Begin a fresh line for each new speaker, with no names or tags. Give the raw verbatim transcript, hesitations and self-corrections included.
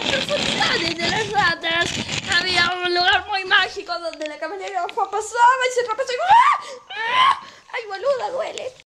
profundidades de las ratas había un lugar muy mágico donde la caballería pasaba y se tropezó y ¡ah!